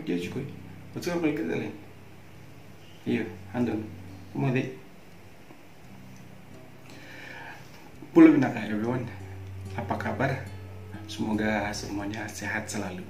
dia juga. Betul apa yang kalian? Iya, handon. Kemudian. Pulau Binaka everyone. Apa kabar? Semoga semuanya sehat selalu.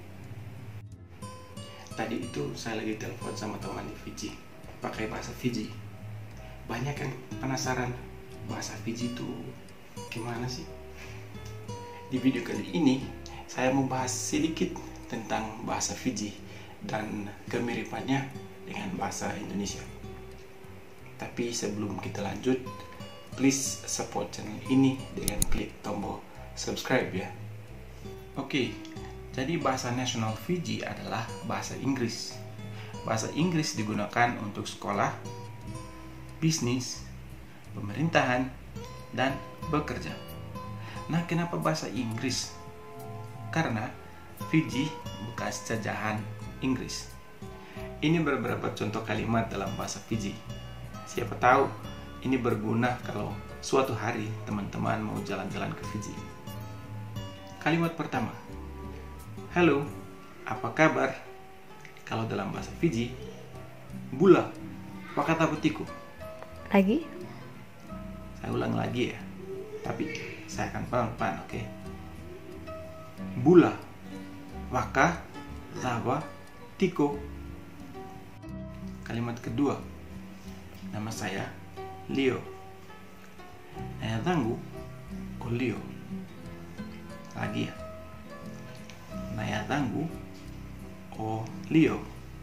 Tadi itu saya lagi telepon sama teman di Fiji, pakai bahasa Fiji. Banyak yang penasaran bahasa Fiji itu gimana sih? Di video kali ini saya mau bahas sedikit tentang bahasa Fiji dan kemiripannya dengan bahasa Indonesia. Tapi sebelum kita lanjut, please support channel ini dengan klik tombol subscribe ya. Oke, jadi bahasa nasional Fiji adalah bahasa Inggris. Bahasa Inggris digunakan untuk sekolah, bisnis, pemerintahan, dan bekerja. Nah, kenapa bahasa Inggris? Karena Fiji bekas jajahan Inggris. Ini beberapa contoh kalimat dalam bahasa Fiji. Siapa tahu ini berguna kalau suatu hari teman-teman mau jalan-jalan ke Fiji. Kalimat pertama, halo, apa kabar? Kalau dalam bahasa Fiji, bula, wakata butiku. Lagi? Saya ulang lagi ya, tapi saya akan pelan-pelan, oke? Bula, waka, lava, tiko. Kalimat kedua, nama saya Leo. Naya tanggu, ko Leo. Lagi ya, naya tanggu, ko Leo.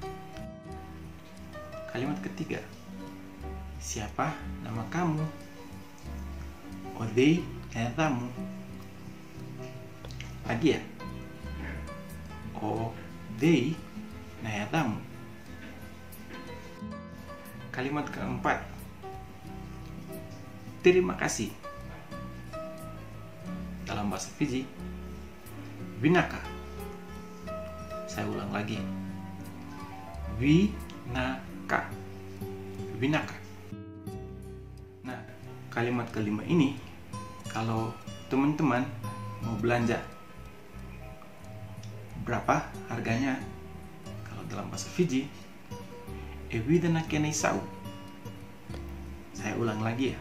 Kalimat ketiga, siapa nama kamu? Odei naya tamu. Lagi ya, Odei naya tamu. Kalimat keempat, terima kasih. Dalam bahasa Fiji, Vinaka. Saya ulang lagi, Vinaka. Vinaka. Nah, kalimat kelima ini kalau teman-teman mau belanja, berapa harganya? Kalau dalam bahasa Fiji, Evida na kenai sau. Saya ulang lagi ya,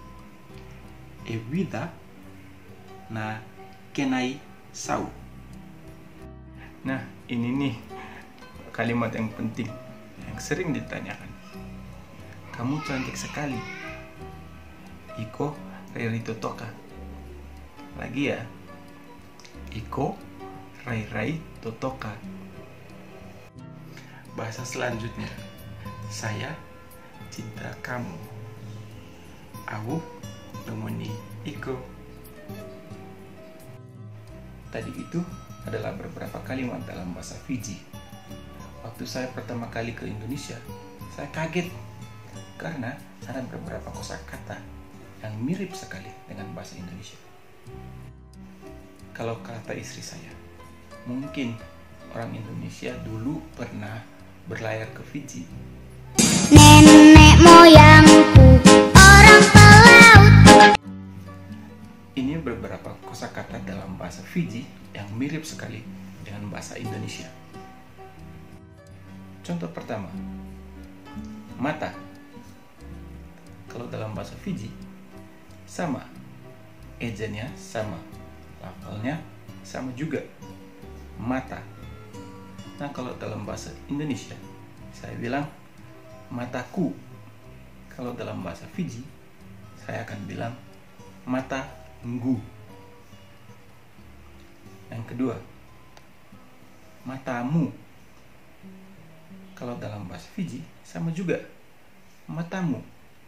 Evida na kenai sau. Nah, ini nih kalimat yang penting yang sering ditanyakan. Kamu cantik sekali. Iko Riri Totoka. Lagi ya, Iko Rai Totoka. Bahasa selanjutnya, saya cinta kamu. Aku nemoni Iko. Tadi itu adalah beberapa kalimat dalam bahasa Fiji. Waktu saya pertama kali ke Indonesia, saya kaget karena ada beberapa kosakata yang mirip sekali dengan bahasa Indonesia. Kalau kata istri saya, mungkin orang Indonesia dulu pernah berlayar ke Fiji. Nenek moyangku orang pelaut. Ini beberapa kosakata dalam bahasa Fiji yang mirip sekali dengan bahasa Indonesia. Contoh pertama, mata. Kalau dalam bahasa Fiji, sama. Ejanya sama. Lafalnya sama juga. Mata. Nah, kalau dalam bahasa Indonesia, saya bilang mataku. Kalau dalam bahasa Fiji, saya akan bilang mata nggu. Yang kedua, matamu. Kalau dalam bahasa Fiji, sama juga. Matamu.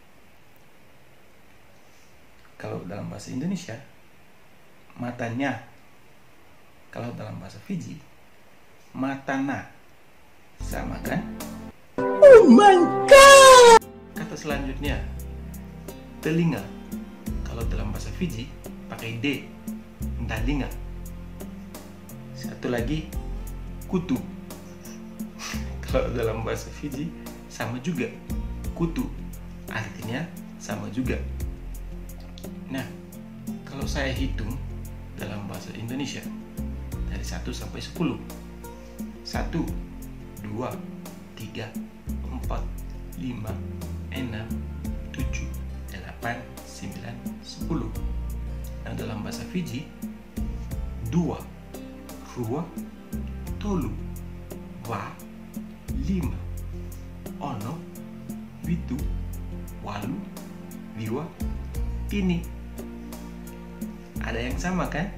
Kalau dalam bahasa Indonesia, matanya. Kalau dalam bahasa Fiji, matana. Sama kan? Oh my god! Kata selanjutnya, telinga. Kalau dalam bahasa Fiji, pakai D. Dalinga. Satu lagi, kutu. Kalau dalam bahasa Fiji, sama juga. Kutu. Artinya sama juga. Nah, kalau saya hitung dalam bahasa Indonesia dari 1 sampai 10. 1, 2, 3, 4, 5, 6, 7, 8, 9, 10. Nah, dalam bahasa Fiji 2, 2, tolu, wa, 5, ono, witu, walu, diwa, tini. Ada yang sama kan?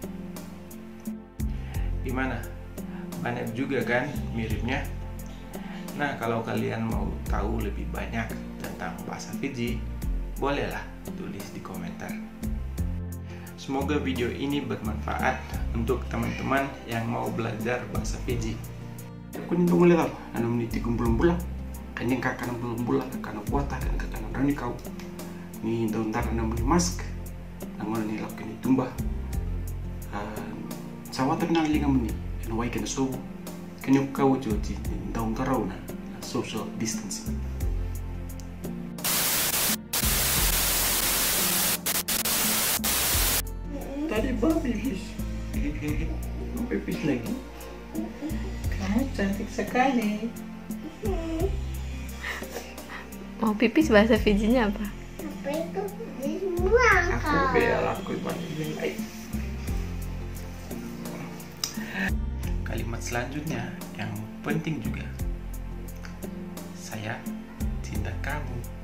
Gimana? Banyak juga kan miripnya? Nah, kalau kalian mau tahu lebih banyak tentang bahasa Fiji, bolehlah tulis di komentar. Semoga video ini bermanfaat untuk teman-teman yang mau belajar bahasa Fiji. Aku nih tunggu lihat nanam niti belum bulan, kanyang kakak belum bulan, kakak kuota, kakak rani kau. Ni tahun tar nanam beli mask, nangon ni lap kini tumbah. Sawatan nang lingam ni, nawai kena so, kanyang kau cuci tahun tarau na social distancing. Tadi bawa pipis. Mau pipis lagi? Kamu cantik sekali. Mau pipis bahasa Fijinya apa? Apa itu? Buang Aku kau. bel aku nilai. Kalimat selanjutnya yang penting juga. Saya cinta kamu.